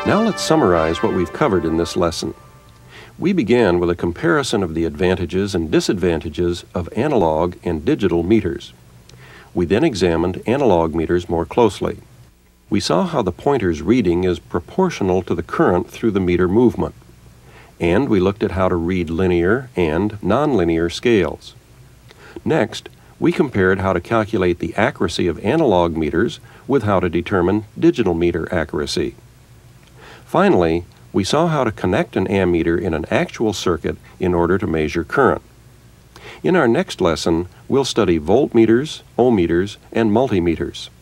Now let's summarize what we've covered in this lesson. We began with a comparison of the advantages and disadvantages of analog and digital meters. We then examined analog meters more closely. We saw how the pointer's reading is proportional to the current through the meter movement. And we looked at how to read linear and nonlinear scales. Next, we compared how to calculate the accuracy of analog meters with how to determine digital meter accuracy. Finally, we saw how to connect an ammeter in an actual circuit in order to measure current. In our next lesson, we'll study voltmeters, ohmmeters, and multimeters.